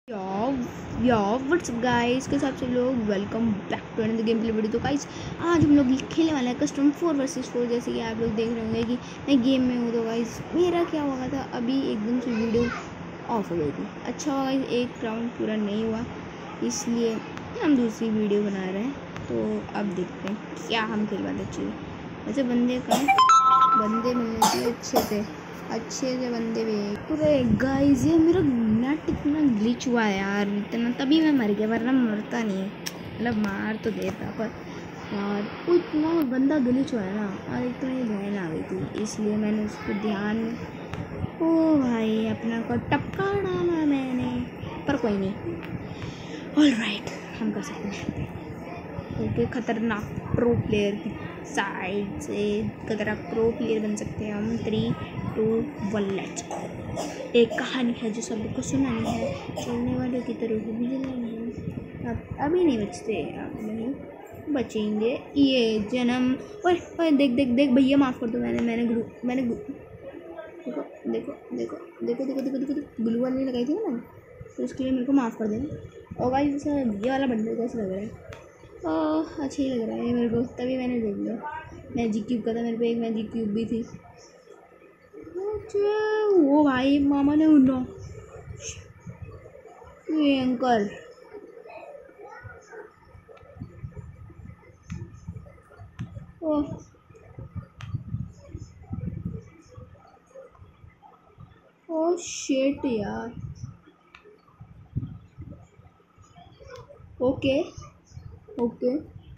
या what's up guys के साथ सब लोग welcome back to another game play video. तो गाइस आज हम लोग खेलने वाले हैं कस्टम 4 vs 4। जैसे कि आप लोग देख रहे होंगे कि मैं गेम में हूँ। तो गाइस मेरा क्या हुआ था, अभी एकदम से वीडियो ऑफ हो गई थी। अच्छा हुआ गाइस, एक राउंड पूरा नहीं हुआ, इसलिए हम दूसरी वीडियो बना रहे हैं। तो अब देखते हैं क्या हम खेल पाते चाहिए। वैसे बंदे मिलने चाहिए अच्छे से बंदे भी। पूरे गाइस ये मेरा नेट इतना ग्लिच हुआ है यार, इतना तभी मैं मर गया, वरना मरता नहीं, मतलब मार तो देता पर यार वो इतना बंदा ग्लिच हुआ है ना, और इतना ही बहन आ गई थी, इसलिए मैंने उसको ध्यान ओ भाई अपना को टपका डाला मैंने, पर कोई नहीं। ऑलराइट हम कर सकते हैं। ओके खतरनाक प्रो प्लेयर की साइड से खतरनाक प्रो प्लेयर बन सकते हैं हम। 3, 2, 1 लेट्स गो। एक कहानी है जो सबको सुनानी है, चलने वाले की तरह भी जलानी है। अब अभी नहीं बचते, अब नहीं बचेंगे ये जन्म। ओए देख देख देख भैया, माफ़ कर दो, मैंने देखो देखो देखो देखो देखो देखो देखो ग्लू वाली लगाई थी ना, तो उसके लिए मेरे को माफ़ कर देना। और गाइस ये वाला बंडल कैसा लग रहा है? अच्छा ही लग रहा है मेरे को, तभी मैंने देख लिया। मैजिक क्यूब का था मेरे पे, एक मैजिक क्यूब भी थी। अच्छा वो भाई मामा ने उन्ना ये अंकल ओ शिट यार। ओके ओके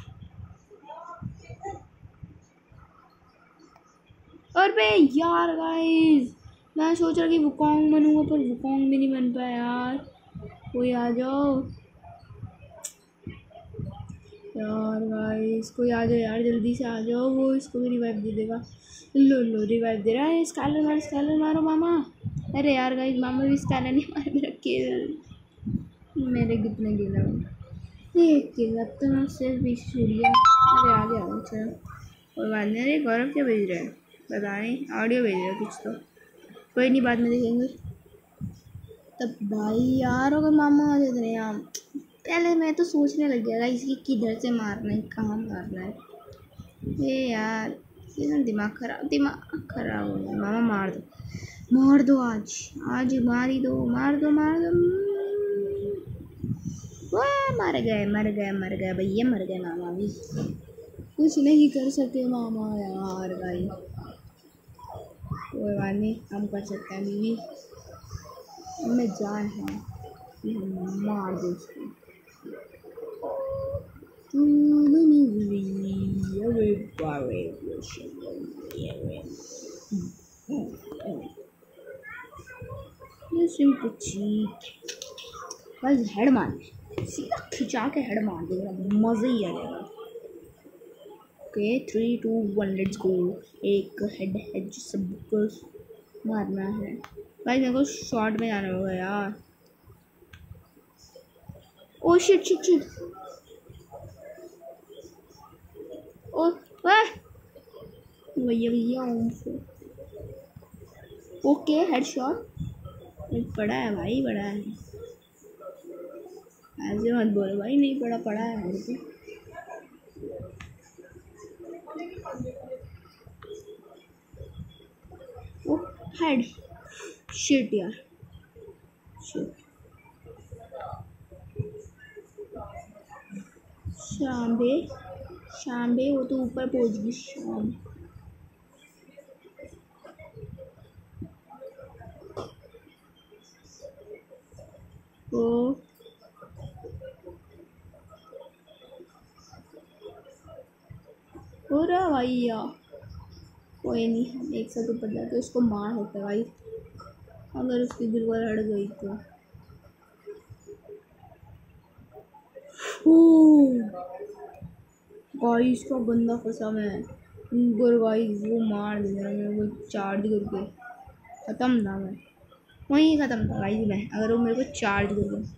और बे यार गाइस, मैं सोच रहा कि वुकोंग बनूंगा, पर वुकोंग भी नहीं बन पाया यार। कोई आ जाओ यार, गाइस कोई आ जाओ यार, जल्दी से आ जाओ, वो इसको भी रिवाइव दे देगा। लो रिवाइव दे रहा है। स्कैलर मारो मामा। अरे यार गाइस मामा भी स्कैलर नहीं मारे, मेरा किल, मेरे कितने किल है? एक किल, अब तो मैं सिर्फ पीछे छूट गया। अरे आ गया, चलो कोई बात नहीं। अरे गौरव क्या भेज रहा है, पता नहीं, ऑडियो भेज रहा है कुछ तो, कोई नहीं, बाद में देखेंगे। तब भाई यार अगर मामा आ जाते हैं यार, पहले मैं तो सोचने लग गया था इसकी किधर से मारना है, कहाँ मारना है। ये यार ये ना दिमाग खराब हो गया। मामा मार दो आज मार ही दो, मार दो वाह मर गए भैया, मर गए मामा भी, कुछ नहीं कर सके मामा यार। भाई कोई बात नहीं, हम कर सकते हैं बीवी, हमें जान है कि हम मार दो उसको। बस हेड मार, सीधा खिंचा के हेड मार देगा, मज़ा ही आ जाएगा। Okay 3, 2, 1 let's go. एक हेड है जो सबको मारना है। भाई मेरे को शॉर्ट में जाना होगा यार। ओ शिट ओ भैया ओके हेडशॉट पड़ा है भाई, पड़ा है, ऐसे मत बोलो भाई, नहीं पड़ा है मेरे को। ओ हेड, शिट यार, शिट। शाम्बे वो तो ऊपर पहुंच गई। शाम ओ हो रहा भैया, कोई नहीं, हम एक साथ ऊपर जाके उसको मार सकते हैं भाई, अगर उसकी दिलवार हट गई तो। गाइस का बंदा फंसा मैं ऊपर, गाइस वो मार देना मेरे को चार्ज करके, ख़त्म था मैं, वहीं ख़त्म था गाइस मैं, अगर वो मेरे को चार्ज कर दे।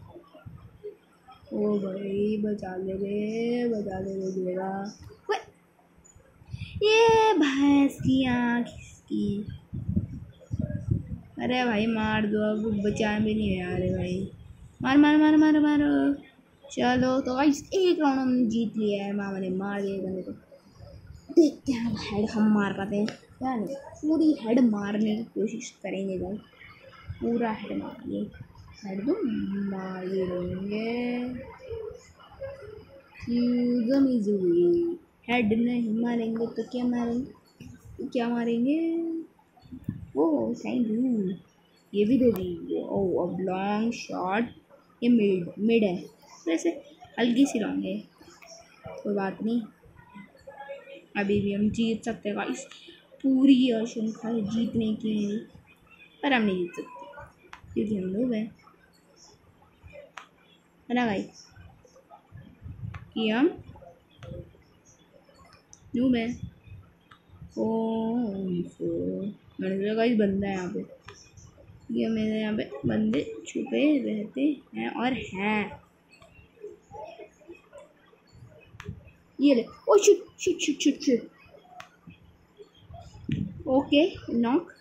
ओ भाई बचा ले देगा। ये भैंस की आँख इसकी, अरे भाई मार दो, अब बचा भी नहीं आ रहे भाई। मार मार मार मार मार। चलो तो गाइस एक राउंड हमने जीत लिया है। मामा ने मार दिया बंदे को। देखते हैं हेड हम मार पाते हैं या नहीं। पूरी हेड मारने की कोशिश करेंगे गाइस। पूरा हेड मारेंगे। हेड तो मार ही देंगे। हेड नहीं मारेंगे तो क्या मारेंगे? क्या मारेंगे? Oh thank you. ये भी दे दी। ओह अब लॉन्ग शॉट। ये मिड मिड है वैसे। हल्की सी लॉन्ग है। कोई बात नहीं। अभी भी हम जीत सकते हैं गाइस। पूरी आशंका है जीतने की। पर हम नहीं जीत सकते क्योंकि हम लोग हैं ना गाइस। कि हम नूब है। मैंने सोचा गाइस बंदा है यहाँ पे। ये मेरे यहाँ पे बंदे छुपे रहते हैं और हैं। ये ले। Oh shit shit shit shit shit. Okay knock.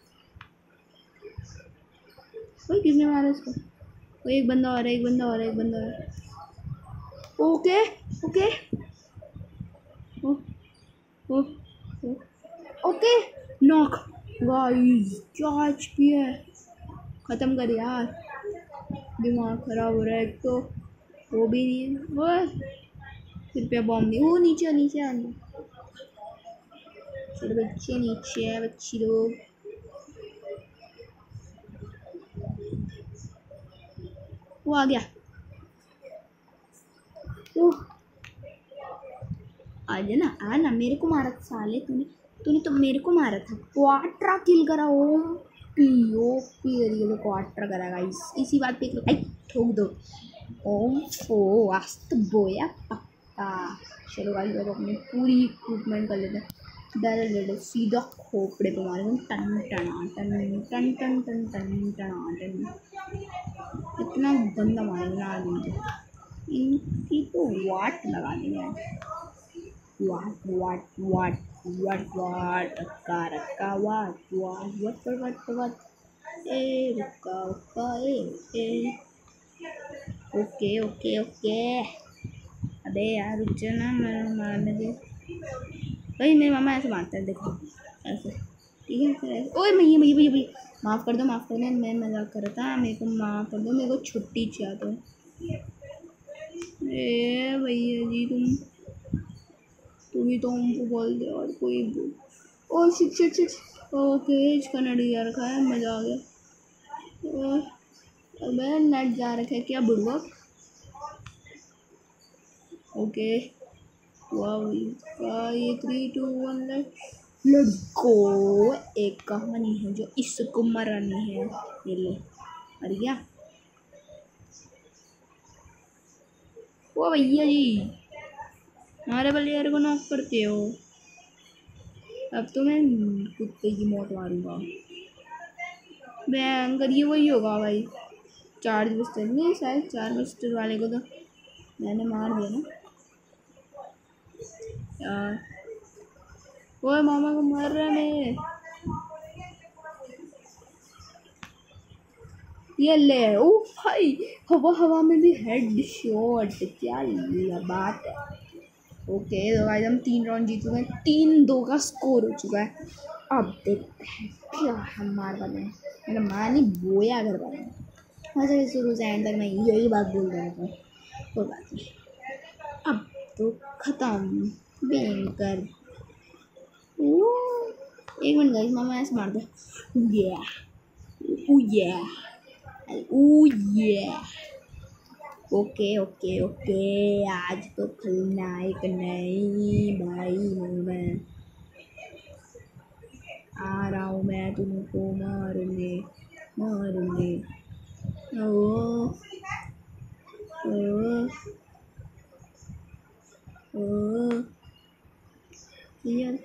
ओए किसने मारा इसको? वो एक बंदा और है, एक बंदा और है, एक बंदा और है। Okay okay oh, oh, oh, okay knock. Guys क्या एचपी है। खत्म कर यार। दिमाग खराब हो रहा है एक तो। वो भी नहीं है। वो कृपया बॉम्ब नहीं। वो नीचे नीचे आने। छोटे बच्चे नीचे है। बच्ची लोग वो आ गया। ओह आज ना आना। मेरे को मारा था साले तूने। तूने तो मेरे को मारा था। क्वाट्रा किल करा। ओ पी क्वाट्रा करा गाइस। इसी बात पे आई ठोक दो। ओम ओ वास्त बोया पक्का। चलो गाइस अब अपने पूरी इक्विपमेंट कर लेते हैं। डर सीधा खोपड़े पे मारेंगे। टन टना टन टन टन टन टन टना टन। इतना गंदा मारेंगे ना आदमी को। इनकी तो वाट लगा देंगे। वाट रक्का वाट ए रुक्का ए। Okay okay okay. अबे यार रुक जा ना। मारने दे भाई। मेरे मामा ऐसे मारते हैं देखो ऐसे। ठीक है फिर ऐसे। ओए भैया भैया भैया भैया माफ़ कर दो माफ़ कर दो। मैं मजाक कर रहा था। मेरे को माफ़ कर दो। मेरे को छुट्टी चाहिए तो। ए भैया जी तुम ही तो हमको बोल दे और कोई बोल। Oh shit shit shit. Okay इसका नेट जा रखा है। मज़ा आ गया। अबे नेट जा रखा है क्या बुढ़वा? ओके वाह ये 3 2 1 लेट्स गो। एक कहानी है जो इसको मरानी है। ये ले मर गया। ओ भैया जी हमारे प्लेयर को नॉक करते हो। अब तो मैं कुत्ते की मौत मारूंगा। भयंकर ये वही होगा भाई। चार्ज बस्टर नहीं शायद। चार बस्टर वाले को तो मैंने मार दिया ना यार। ओए मामा को मार रहा है मेरे। ये ले। ओ भाई हवा हवा में भी हेड शॉट। क्या बात है। ओके तो भाई हम 3 राउंड जीत चुके हैं। 3-2 का स्कोर हो चुका है। अब देखते हैं क्या हम मार पाते हैं। मेरा माँ नहीं बोया घर वाले। वैसे शुरू से एंड तक मैं यही बात बोल रहा था। कोई बात नहीं। अब तो खत्म। भयंकर। एक मिनट गाइस मामा ऐसे मार दो। ये ओके ओके ओके। आज तो खलनायक नहीं भाई। मैं आ रहा हूँ। मैं तुमको मारने मारने। ओ ओ ओ यार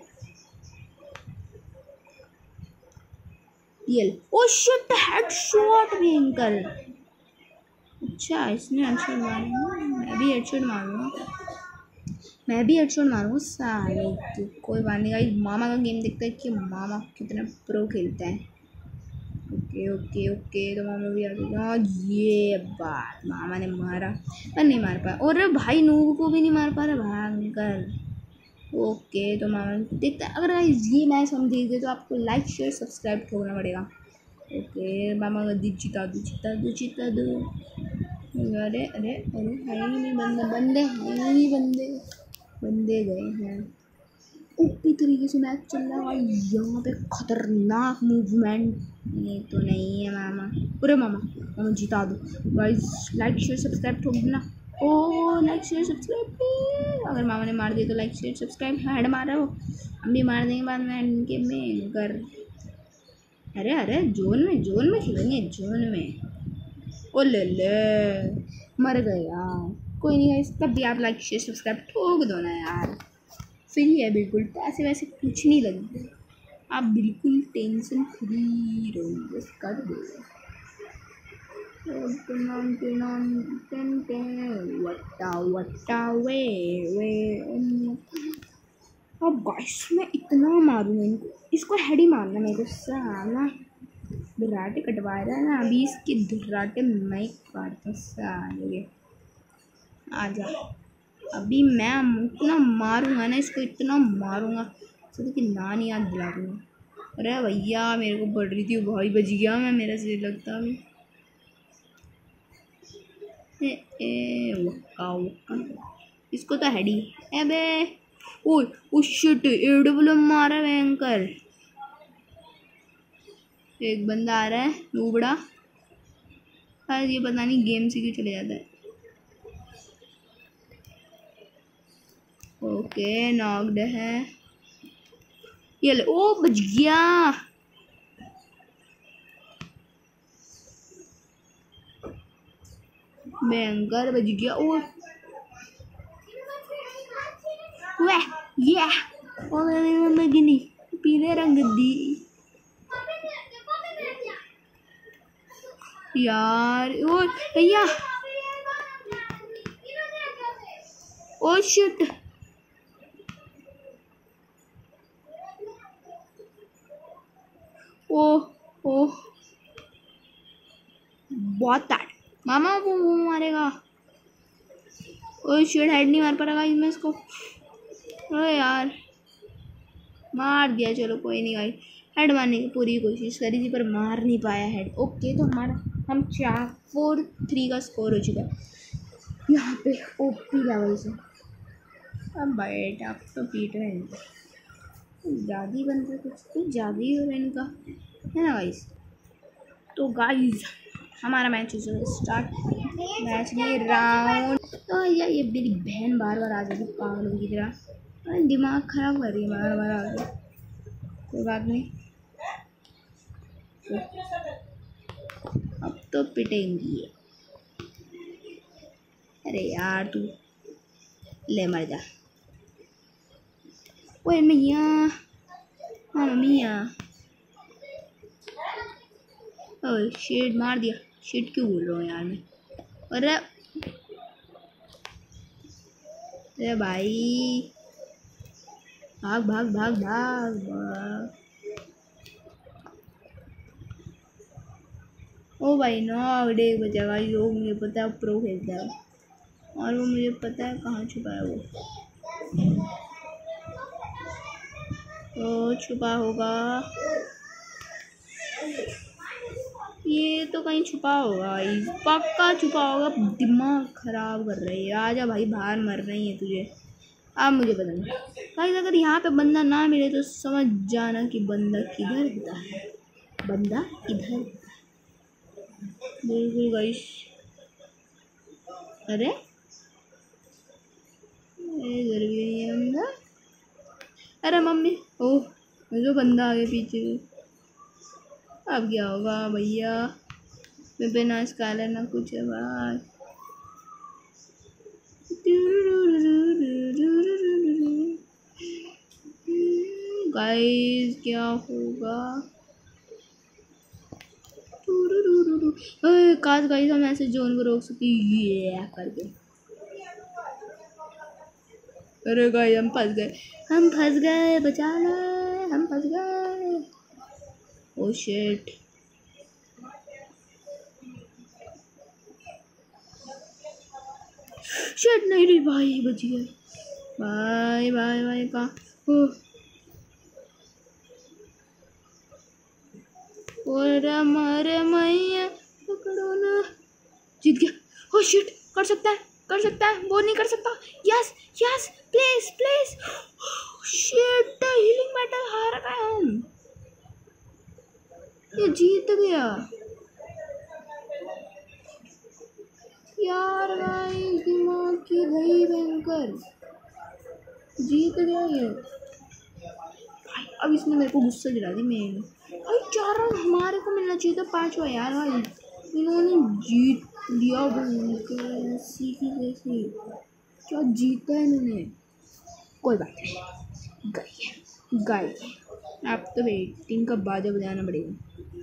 ये ओ शिट हेडशॉट भयंकर। अच्छा इसने हेडशॉट मारा। मैं भी हेडशॉट मारूंगा। मैं भी हेडशॉट मारूंगा साले की। कोई बात नहीं गाइस। मामा का गेम देखते हैं कि मामा कितना प्रो खेलता है। ओके ओके ओके, तो मामा भी आ गया। ये बात मामा ने मारा पर नहीं मार पाया। और भाई नूब को भी नहीं मार पा रहा भयंकर। ओके तो मामा देखता है। अगर ये मैच हम देख दे तो आपको लाइक शेयर सब्सक्राइब करना पड़ेगा। ओके मामा का जिता दो जिता दो जिता दो। अरे अरे अरे है ही नहीं बंदे, बंदे हैं ही बंदे, बंदे गए हैं। ओपी तरीके से मैच चल रहा है भाई, यहाँ पे खतरनाक मूवमेंट। ये तो नहीं है मामा। अरे मामा मामा जिता दो गाइस। लाइक शेयर सब्सक्राइब ठोक देना। Oh like share subscribe. अगर मामा ने मार दिया तो लाइक शेयर सब्सक्राइब। हेड मारा वो, हम भी मार देंगे बाद में इनके में कर। अरे अरे जोन में खेलेंगे जोन में। ओ ले मर गए यार। कोई नहीं है, तब भी आप लाइक शेयर सब्सक्राइब ठोक दो ना यार। फ्री है बिल्कुल, पैसे वैसे कुछ नहीं लगते, आप बिल्कुल टेंशन फ्री रहो, बस कर दो। वट्टा वे अब गाइस मैं इतना मारूंगा इनको, इसको हेड ही मारना मेरे को साला। धर्राटे कटवा रहा है ना अभी, इसकी धर्राटे मैं काटता साले। आजा अभी मैं इतना मारूंगा ना इसको, इतना मारूंगा तो कि नान याद दिला दूंगा। अरे भैया मेरे को पड़ रही थी भाई, बच गया मैं, मेरा से लगता अभी। वक्का वक्का इसको तो हेडी। अबे ओ शिट, एडब्ल्यू मारा भयंकर। एक बंदा आ रहा है नूबड़ा। शायद ये पता नहीं गेम से क्यों चले जाता है। ओके नॉक्ड है ये ले। ओ बच गया। भयंकर बच गया। ओ वह ये ओ मैं गिनी पीले रंग दी यार। ओ भैया ओ शिट। ओ ओ बहुत टाइट मामा, वो मारेगा। ओ शिट, हेड नहीं मार पा रहा इसमें इसको। अरे यार मार दिया, चलो कोई नहीं भाई। हेड मारने की पूरी कोशिश करी थी पर मार नहीं पाया हेड। ओके तो हमारा हम 4-3 का स्कोर हो चुका है यहाँ पे ओपी लेवल से। अब बैठ आप तो पीट रहे हैं, ज़्यादा ही बन रहा है, कुछ ज़्यादा ही हो रहा है इनका, है ना गाइस। तो गाइस हमारा मैच हो स्टार्ट। मैच में राउंड। तो यार ये मेरी बहन बार बार आ जाती पागलों की तरह, दिमाग खराब कर रही है बार बार आ गई। कोई बात नहीं, तो अब तो पिटेंगी। अरे यार तू ले मर जा। ओए मैया, हाँ मम्मिया। ओए शेड मार दिया। शेड क्यों बोल रहा हूँ यार मैं। अरे अरे भाई भाग भाग भाग भाग भाग। ओ भाई नो डे बचेगा यो, मुझे पता है प्रो खेलता है और वो मुझे पता है कहाँ छुपा है वो छुपा होगा, ये तो कहीं छुपा होगा, पक्का छुपा होगा। दिमाग खराब कर रही है। आजा भाई बाहर मर रही है तुझे। अब मुझे पता नहीं भाई, अगर यहाँ पे बंदा ना मिले तो समझ जाना कि बंदा किधर होता है, बंदा इधर। बिल्कुल गाइस। अरे इधर भी नहीं है बंदा। अरे मम्मी ओह जो बंदा आगे पीछे। अब क्या होगा भैया, मैं बिना स्कालर ना कुछ है भाई। गाइस क्या होगा। काश गाइस हम ऐसे जोन को रोक सके ये करके। अरे गाइस हम फंस गए, हम फंस गए, बचा ले, हम फंस गए। ओ शिट। शिट नहीं रही भाई, बच गया भाई भाई भाई कहाँ और हमारे मैया पकड़ो ना, जीत गया। ओ शिट, कर सकता है कर सकता है, वो नहीं कर सकता। Yes yes please please. Shit healing metal हार गए हम, ये जीत गया यार भाई, दिमाग की गई भयंकर, जीत गया ये भाई। अब इसने मेरे को गुस्सा दिला दी मेन भाई। 4 राउंड हमारे को मिलना चाहिए था, 5वां यार भाई, इन्होंने जीत लिया भयंकर। सीखी कैसे, क्या जीता है इन्होंने, कोई बात नहीं, गए अब तो वेटिंग का बाजा बजाना पड़ेगा।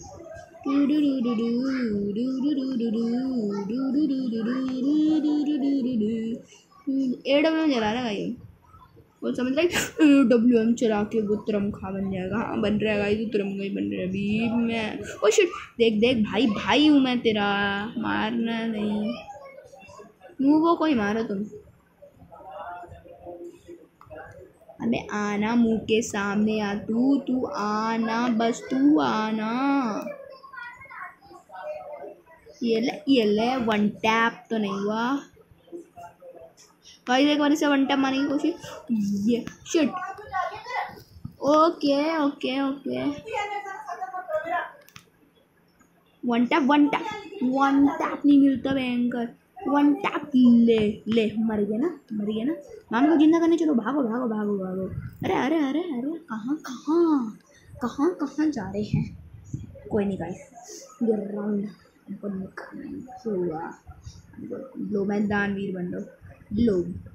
AWM चला रहा है वो, समझ रहा है AWM चला के वो तुरमखा बन जाएगा। हाँ बन रहा है, तो तुरमखा ही बन रहा है अभी मैं। ओ शिट, देख देख भाई, भाई हूँ मैं तेरा, मारना नहीं, वो कोई मारो तुम। अबे आना मुंह के सामने आ, तू आना, बस तू आना। ये ले 1 टैप तो नहीं हुआ भाई, एक बार से 1 टैप मारने की कोशिश। ये shit, okay okay okay, 1 tap नहीं मिलता भयंकर। 1 टैप ले मर गया ना मामा को जिंदा करने चलो, भागो भागो भागो भागो। अरे अरे अरे अरे कहाँ जा रहे हैं, कोई नहीं गाइस, ग्राउंड लो, मैं दानवीर बन लो, लो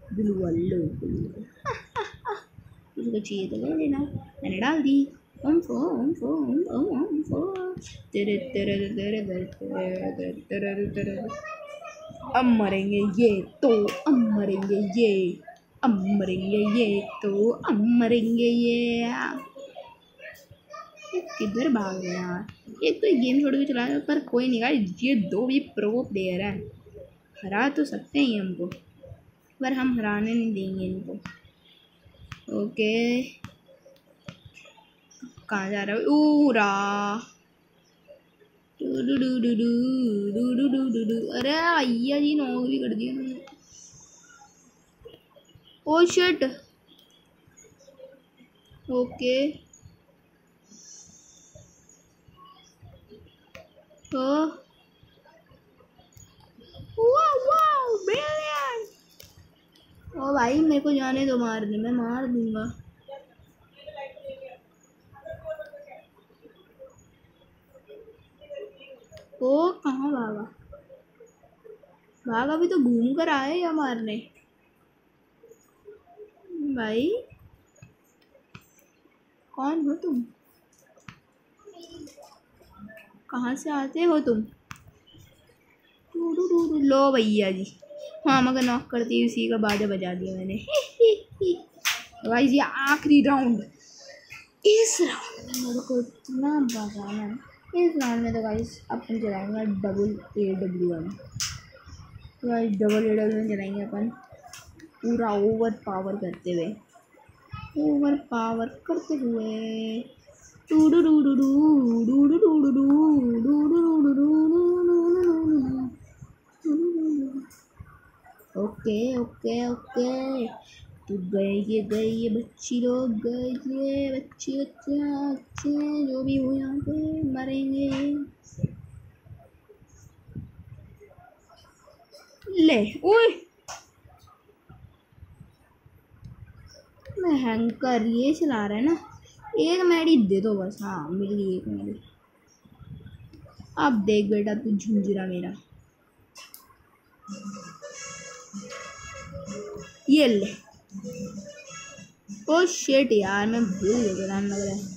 उसको चाहिए तो ले लेना, मैंने डाल दी। तेरे तेरे तेरे तेरे अब मरेंगे ये तो, अब मरेंगे ये तो, अब मरेंगे ये। किधर भाग गए यार, एक तो गेम छोड़ के चला, पर कोई नहीं गाइस, ये 2 भी प्रो प्लेयर है, हरा तो सकते हैं हमको, पर हम हराने नहीं देंगे इनको। ओके कहाँ जा रहा है, ऊरा अरे आइया जी, नॉक भी कर दिया उन्होंने। ओ शिट, ओके तो ओ भाई मेरे को जाने दो, मारने मैं मार दूंगा। ओ कहाँ भागा भी तो घूम कर आए या मारने भाई। कौन हो तुम, कहाँ से आते हो तुम। लो भैया जी, हाँ मगर नॉक करती है, उसी का बाजा बजा दिया मैंने। भाई ये आखिरी राउंड, इस राउंड में मेरे को इतना बजाना है। इस राउंड में तो गाइस अपन चलाएंगे double AWM, guys double AWM चलाएंगे अपन, पूरा ओवर पावर करते हुए ओके ओके ओके। तो गए ये बच्ची लोग, गए बच्चे जो भी हो यहाँ पे मरेंगे। ले ओए मैं हैंकर ये चला रहा है ना, एक मैडी दे दो बस। हाँ मिल गई एक मैडी। अब देख बेटा तू झुंझुरा मेरा, ये ले। ओ शिट यार, मैं भूल गया, टाइम लग रहा है।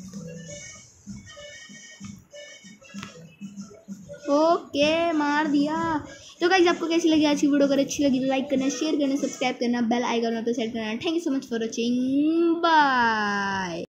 ओके मार दिया। तो गाइस आपको कैसी लगी आज की वीडियो, अगर अच्छी लगी तो लाइक करना, शेयर करना, सब्सक्राइब करना, बेल आइकन पे सेट करना। Thank you so much for watching, bye.